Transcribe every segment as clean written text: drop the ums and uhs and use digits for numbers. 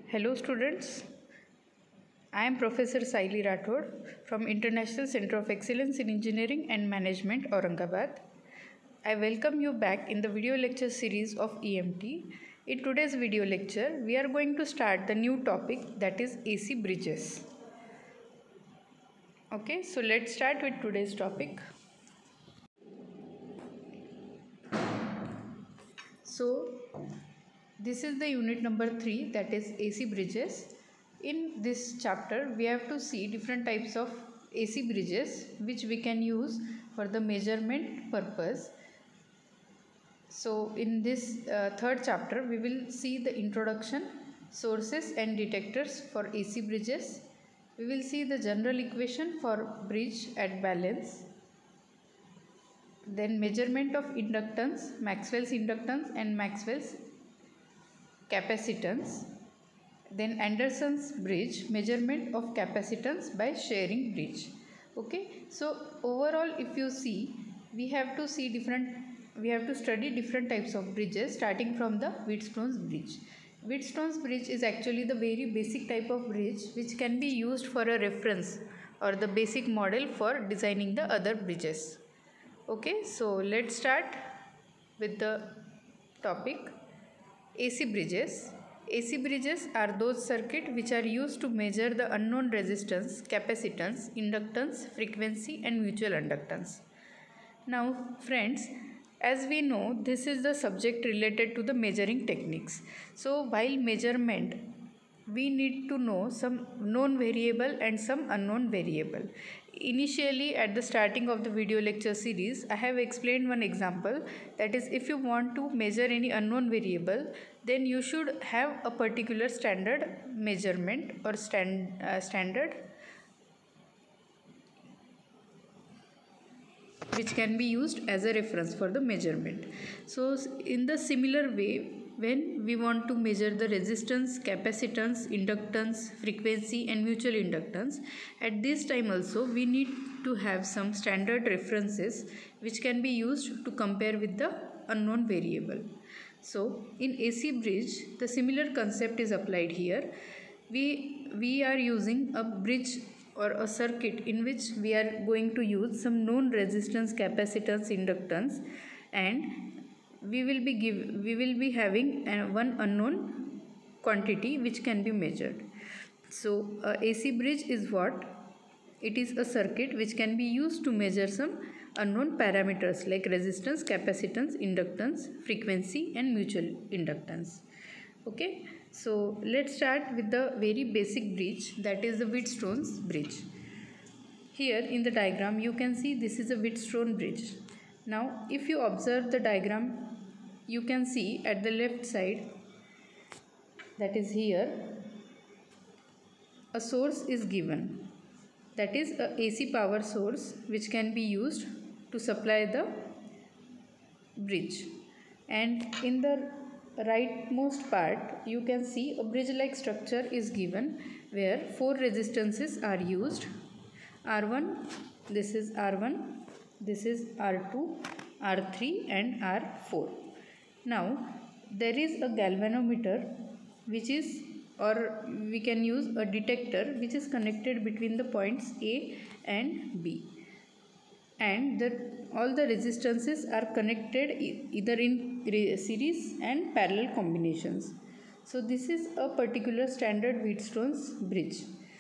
Hello students, I am Professor Saili Rathod from International Center of Excellence in Engineering and Management, Aurangabad. I welcome you back in the video lecture series of EMT. In today's video lecture, we are going to start the new topic, that is AC bridges. Okay, so let's start with today's topic. So this is the unit number 3, that is AC bridges. In this chapter, we have to see different types of AC bridges which we can use for the measurement purpose. So in this third chapter, we will see the introduction, sources and detectors for AC bridges. We will see the general equation for bridge at balance. Then measurement of inductance, Maxwell's inductance and Maxwell's capacitance. Then Anderson's bridge, measurement of capacitance by sharing bridge. Okay, so overall if you see, we have to study different types of bridges, starting from the Wheatstone's bridge. Wheatstone's bridge is actually the very basic type of bridge which can be used for a reference or the basic model for designing the other bridges. Okay, so let's start with the topic. AC bridges. AC bridges are those circuits which are used to measure the unknown resistance, capacitance, inductance, frequency and mutual inductance. Now friends, as we know, this is the subject related to the measuring techniques. So while measurement, we need to know some known variable and some unknown variable. Initially, at the starting of the video lecture series, I have explained one example, that is, if you want to measure any unknown variable, then you should have a particular standard measurement or standard which can be used as a reference for the measurement. So in the similar way, when we want to measure the resistance, capacitance, inductance, frequency and mutual inductance, at this time also we need to have some standard references which can be used to compare with the unknown variable. So in AC bridge, the similar concept is applied here. We are using a bridge or a circuit in which we are going to use some known resistance, capacitance, inductance, and we will be having one unknown quantity which can be measured. So AC bridge is what? It is a circuit which can be used to measure some unknown parameters like resistance, capacitance, inductance, frequency and mutual inductance. Okay, so let's start with the very basic bridge, that is the Wheatstone's bridge. Here in the diagram you can see this is a Wheatstone bridge. Now if you observe the diagram, you can see at the left side, that is here, a source is given, that is a AC power source which can be used to supply the bridge. And in the rightmost part you can see a bridge like structure is given where 4 resistances are used. R1, this is R1, this is R2, R3 and R4. Now there is a galvanometer which is, or we can use a detector which is connected between the points A and B, and all the resistances are connected either in series and parallel combinations. So this is a particular standard Wheatstone's bridge.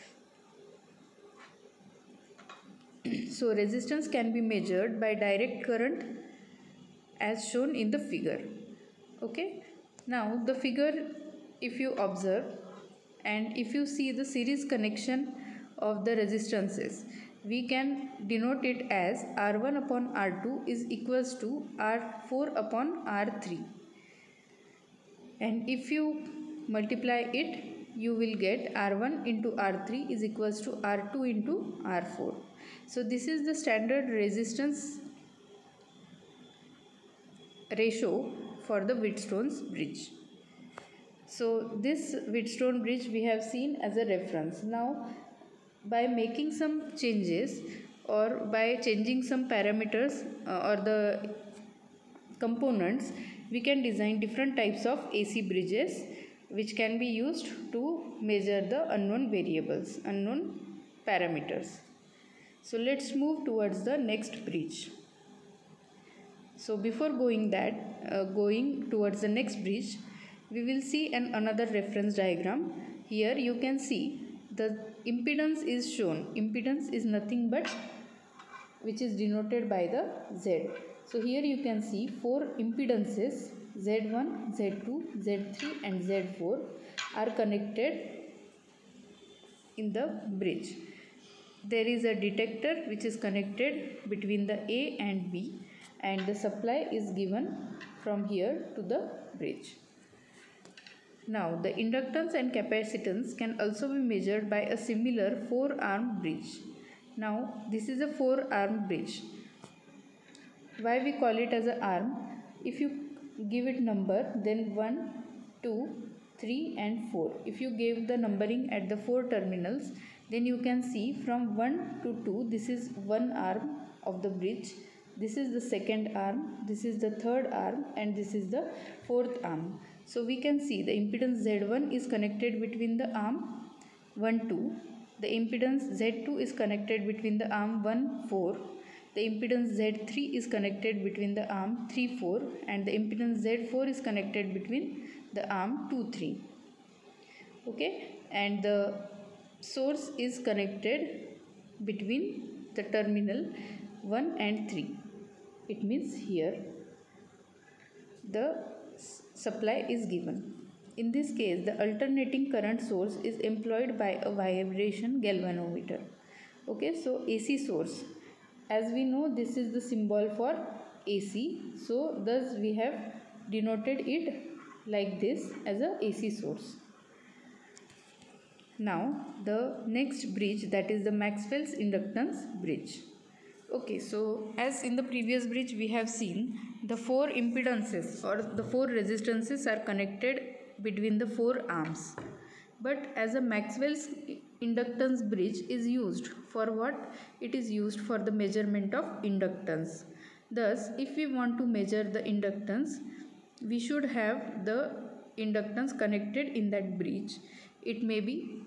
So resistance can be measured by direct current as shown in the figure. Okay, now the figure, if you observe and if you see the series connection of the resistances, we can denote it as R1 upon R2 is equals to R4 upon R3, and if you multiply it, you will get R1 into R3 is equals to R2 into R4. So this is the standard resistance ratio for the Wheatstone's bridge. So this Wheatstone bridge we have seen as a reference. Now by making some changes or by changing some parameters or the components, we can design different types of AC bridges which can be used to measure the unknown variables, unknown parameters. So let's move towards the next bridge. So before going towards the next bridge, we will see another reference diagram. Here you can see the impedance is shown. Impedance is nothing but which is denoted by the Z. So here you can see 4 impedances Z1, Z2, Z3 and Z4 are connected in the bridge. There is a detector which is connected between the A and B, and the supply is given from here to the bridge. Now the inductance and capacitance can also be measured by a similar 4-arm bridge. Now this is a 4-arm bridge. Why we call it as an arm? If you give it number, then 1, 2, 3 and 4. If you give the numbering at the 4 terminals, then you can see from 1 to 2, this is one arm of the bridge, this is the second arm, this is the third arm and this is the fourth arm. So we can see the impedance Z1 is connected between the arm 1, 2. The impedance Z2 is connected between the arm 1, 4. The impedance Z3 is connected between the arm 3, 4 and the impedance Z4 is connected between the arm 2, 3. Okay, and the source is connected between the terminal 1 and 3. It means here the supply is given. In this case, the alternating current source is employed by a vibration galvanometer. Okay, so AC source. As we know, this is the symbol for AC. So thus we have denoted it like this as a AC source. Now the next bridge, that is the Maxwell's inductance bridge. Okay, so as in the previous bridge we have seen the 4 impedances or the 4 resistances are connected between the 4 arms. But as a Maxwell's inductance bridge is used for what? It is used for the measurement of inductance. Thus, if we want to measure the inductance, we should have the inductance connected in that bridge. It may be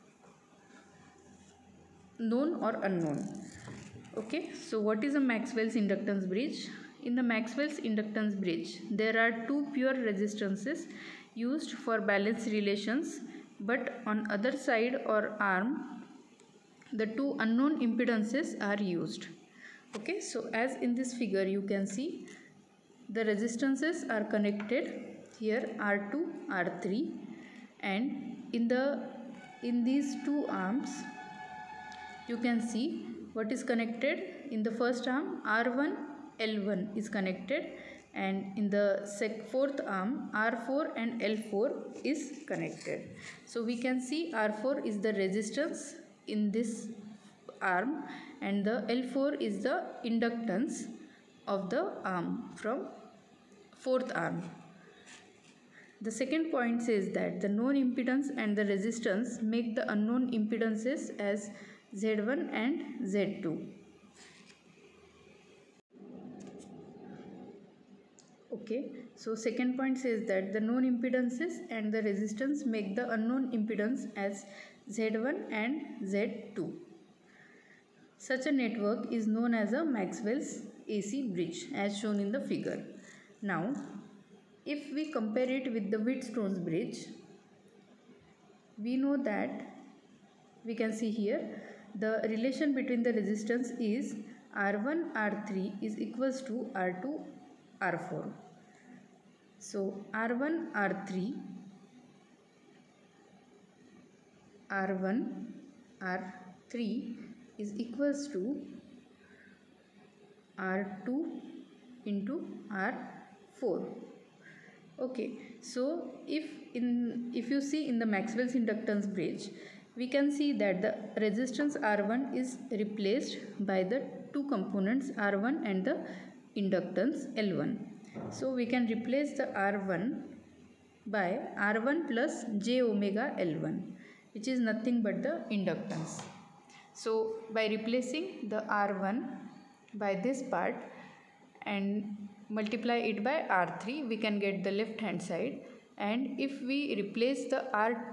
known or unknown. Okay, so what is a Maxwell's inductance bridge? In the Maxwell's inductance bridge, there are 2 pure resistances used for balance relations, but on other side or arm, the 2 unknown impedances are used. Okay, so as in this figure you can see the resistances are connected here R2, R3, and in these 2 arms you can see what is connected. In the first arm R1, L1 is connected, and in the fourth arm R4 and L4 is connected. So we can see R4 is the resistance in this arm and the L4 is the inductance of the arm from fourth arm. The second point says that the known impedance and the resistance make the unknown impedances as Z1 and Z2. Okay, so second point says that the known impedances and the resistance make the unknown impedance as Z1 and Z2. Such a network is known as a Maxwell's AC bridge as shown in the figure. Now, if we compare it with the Wheatstone's bridge, we know that we can see here the relation between the resistance is R1 R3 is equals to R2 R4. So R1 R3 is equals to R2 into R4. Okay, so if you see in the Maxwell's inductance bridge, we can see that the resistance R1 is replaced by the 2 components R1 and the inductance L1. So we can replace the R1 by R1 plus j omega L1, which is nothing but the inductance. So by replacing the R1 by this part and multiply it by R3, we can get the left hand side, and if we replace the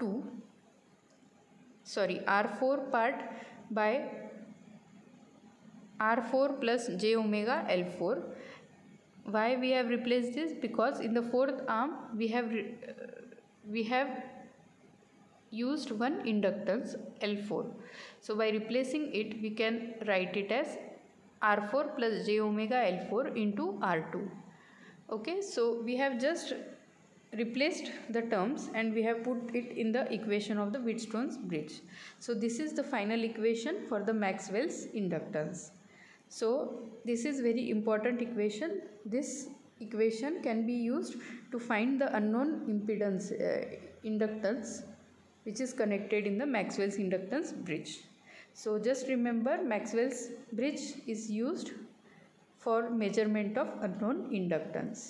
R4 part by R4 plus j omega L4. Why we have replaced this? Because in the fourth arm we have used one inductance L4. So by replacing it, we can write it as R4 plus j omega L4 into R2. Okay, so we have just replaced the terms and we have put it in the equation of the Wheatstone's bridge. So this is the final equation for the Maxwell's inductance. So this is very important equation. This equation can be used to find the unknown impedance inductance which is connected in the Maxwell's inductance bridge. So just remember, Maxwell's bridge is used for measurement of unknown inductance.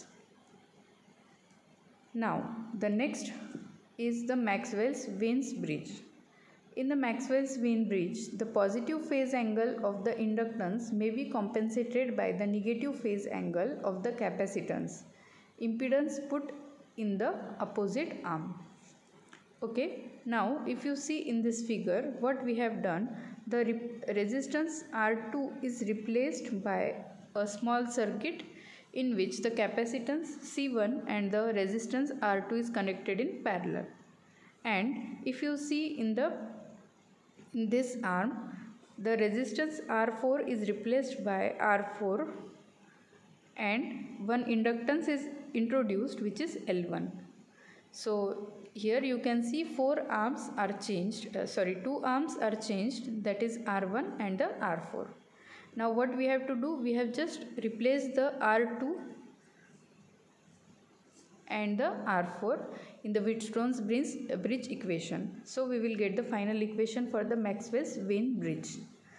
Now the next is the Maxwell's-Wiens bridge. In the Maxwell's-Wien bridge, the positive phase angle of the inductance may be compensated by the negative phase angle of the capacitance impedance put in the opposite arm. Okay, now if you see in this figure what we have done, the resistance R2 is replaced by a small circuit in which the capacitance C1 and the resistance R2 is connected in parallel. And if you see in this arm, the resistance R4 is replaced by R4 and one inductance is introduced which is L1. So here you can see two arms are changed, that is R1 and the R4. Now what we have to do, we have just replaced the R2 and the R4 in the Wheatstone's bridge equation. So we will get the final equation for the Maxwell's-Wien bridge.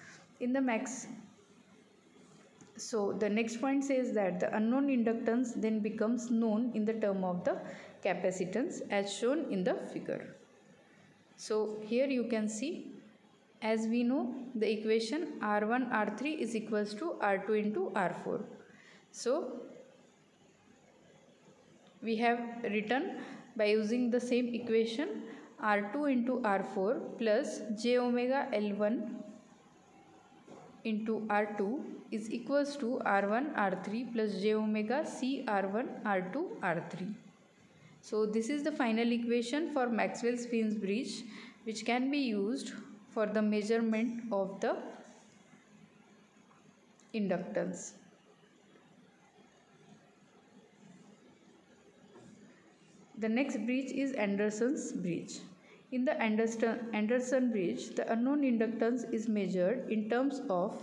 So the next point says that the unknown inductance then becomes known in the term of the capacitance as shown in the figure. So here you can see, as we know the equation R1 R3 is equals to R2 into R4. So we have written by using the same equation R2 into R4 plus j omega L1 into R2 is equals to R1 R3 plus j omega C R1 R2 R3. So this is the final equation for Maxwell's-Wien bridge, which can be used for the measurement of the inductance. The next bridge is Anderson's bridge. In the Anderson bridge, the unknown inductance is measured in terms of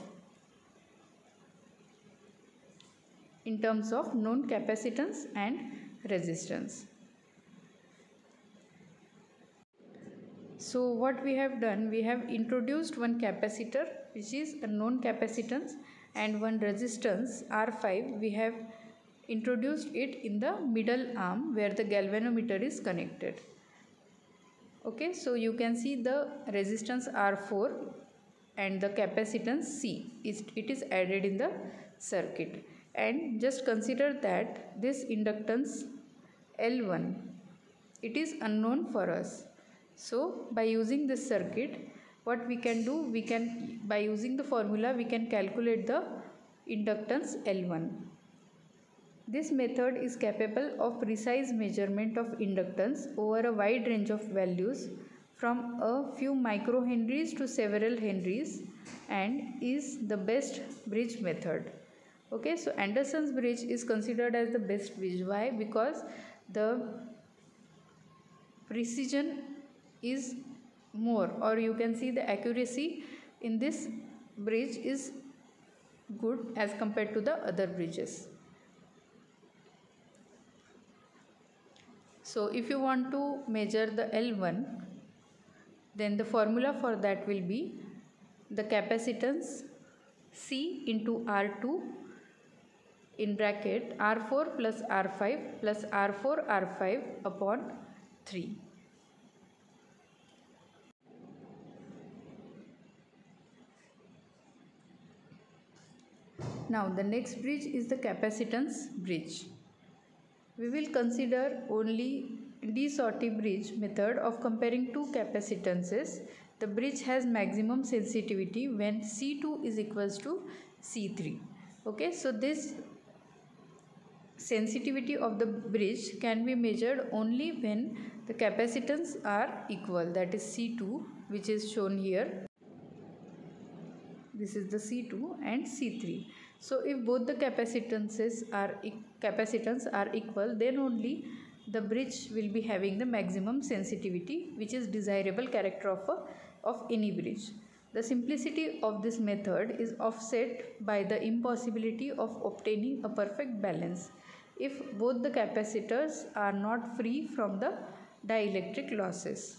known capacitance and resistance. So what we have done, we have introduced one capacitor which is a known capacitance and one resistance R5. We have introduced it in the middle arm where the galvanometer is connected. Okay, so you can see the resistance R4 and the capacitance C. It is added in the circuit. And just consider that this inductance L1, it is unknown for us. So by using this circuit, what we can do, by using the formula, we can calculate the inductance L1. This method is capable of precise measurement of inductance over a wide range of values from a few microhenries to several henries and is the best bridge method. Okay, so Anderson's bridge is considered as the best bridge. Why? Because the precision is more, or you can see the accuracy in this bridge is good as compared to the other bridges. So if you want to measure the L1, then the formula for that will be the capacitance C into R2 in bracket R4 plus R5 plus R4 R5 upon 3. Now the next bridge is the capacitance bridge. We will consider only de Sauty bridge method of comparing two capacitances, the bridge has maximum sensitivity when C2 is equals to C3. Okay, so this sensitivity of the bridge can be measured only when the capacitance are equal, that is C2, which is shown here. This is the C2 and C3. So if both the capacitance are equal, then only the bridge will be having the maximum sensitivity, which is desirable character of any bridge. The simplicity of this method is offset by the impossibility of obtaining a perfect balance if both the capacitors are not free from the dielectric losses.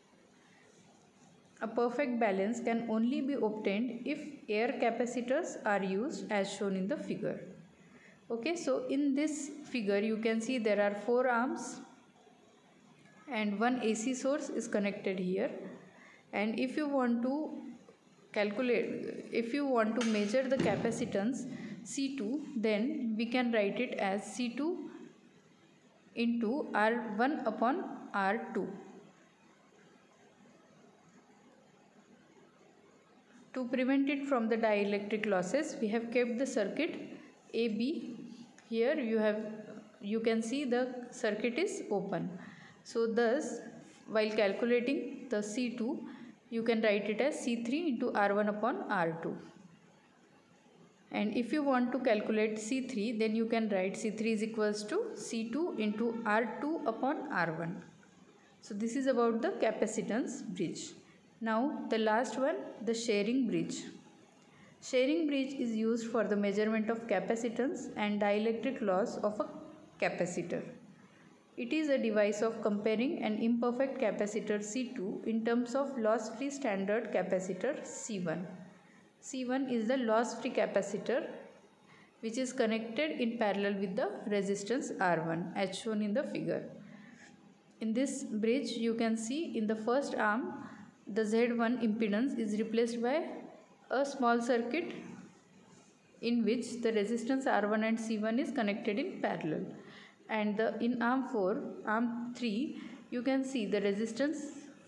A perfect balance can only be obtained if air capacitors are used as shown in the figure. Okay, so in this figure you can see there are 4 arms and one AC source is connected here, and if you want to measure the capacitance C2, then we can write it as C2 into R1 upon R2. To prevent it from the dielectric losses, we have kept the circuit AB. Here you can see the circuit is open. So thus, while calculating the C2, you can write it as C3 into R1 upon R2. And if you want to calculate C3, then you can write C3 is equals to C2 into R2 upon R1. So this is about the capacitance bridge. Now the last one, the sharing bridge. Sharing bridge is used for the measurement of capacitance and dielectric loss of a capacitor. It is a device of comparing an imperfect capacitor C2 in terms of loss-free standard capacitor C1. C1 is the loss-free capacitor which is connected in parallel with the resistance R1 as shown in the figure. In this bridge you can see in the first arm the Z1 impedance is replaced by a small circuit in which the resistance R1 and C1 is connected in parallel, and in arm 3 you can see the resistance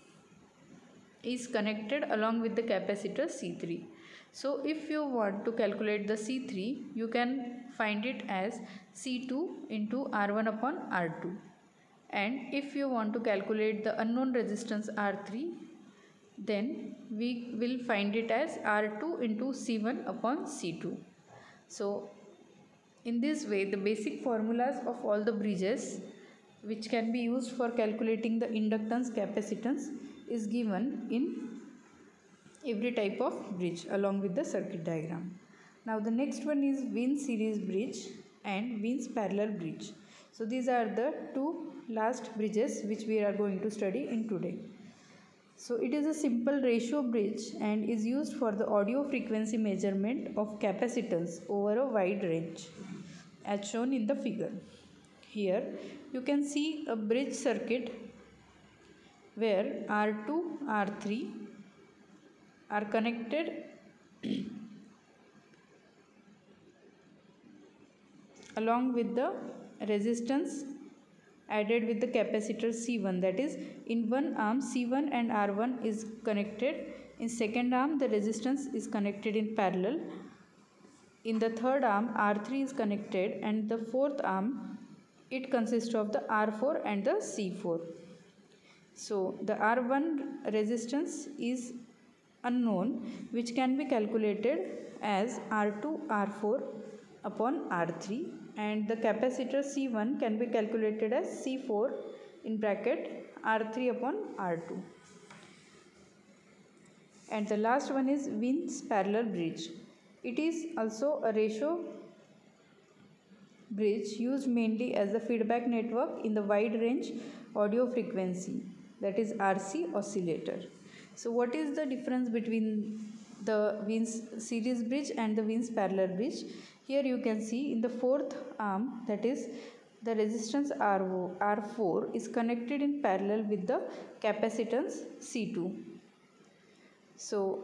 is connected along with the capacitor C3. So if you want to calculate the C3, you can find it as C2 into R1 upon R2, and if you want to calculate the unknown resistance R3, then we will find it as R2 into C1 upon C2. So in this way, the basic formulas of all the bridges which can be used for calculating the inductance capacitance is given in every type of bridge along with the circuit diagram. Now the next one is Wien series bridge and Wien's parallel bridge. So these are the two last bridges which we are going to study in today. So it is a simple ratio bridge and is used for the audio frequency measurement of capacitance over a wide range as shown in the figure. Here you can see a bridge circuit where R2, R3 are connected along with the resistance added with the capacitor C1, that is in one arm C1 and R1 is connected, in second arm the resistance is connected in parallel, in the third arm R3 is connected, and the fourth arm it consists of the R4 and the C4. So the R1 resistance is unknown, which can be calculated as R2 R4 upon R3, and the capacitor C1 can be calculated as C4 in bracket R3 upon R2. And the last one is Wien's parallel bridge. It is also a ratio bridge used mainly as a feedback network in the wide range audio frequency, that is RC oscillator. So what is the difference between the Wien's series bridge and the Wien's parallel bridge? Here you can see in the fourth arm, that is the resistance R4 is connected in parallel with the capacitance C2. So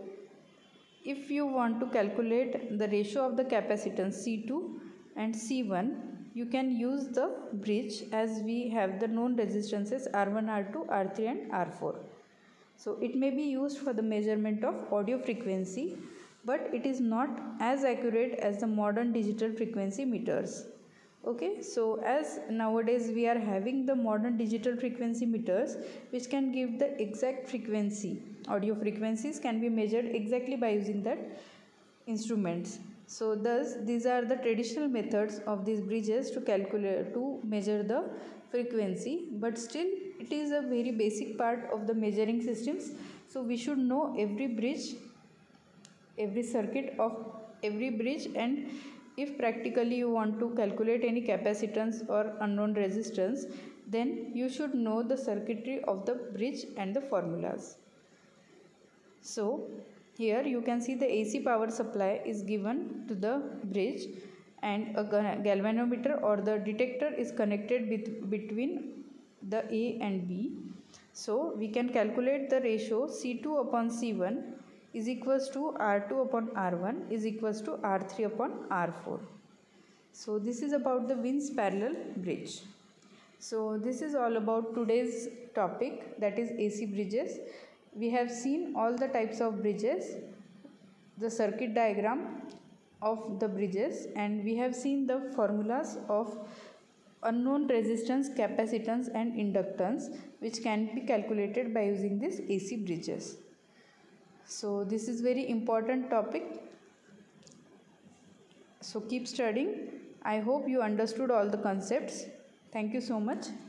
if you want to calculate the ratio of the capacitance C2 and C1, you can use the bridge as we have the known resistances R1, R2, R3 and R4. So it may be used for the measurement of audio frequency, but it is not as accurate as the modern digital frequency meters. Okay, so as nowadays we are having the modern digital frequency meters which can give the exact frequency. Audio frequencies can be measured exactly by using that instruments. So thus these are the traditional methods of these bridges to calculate, to measure the frequency, but still it is a very basic part of the measuring systems. So we should know every bridge, every circuit of every bridge, and if practically you want to calculate any capacitance or unknown resistance, then you should know the circuitry of the bridge and the formulas. So here you can see the AC power supply is given to the bridge and a galvanometer or the detector is connected between the A and B. So we can calculate the ratio C2 upon C1 is equals to R2 upon R1 is equals to R3 upon R4. So this is about the Wien's parallel bridge. So this is all about today's topic, that is AC bridges. We have seen all the types of bridges, the circuit diagram of the bridges, and we have seen the formulas of unknown resistance, capacitance and inductance which can be calculated by using these AC bridges. So this is very important topic. So keep studying. I hope you understood all the concepts. Thank you so much.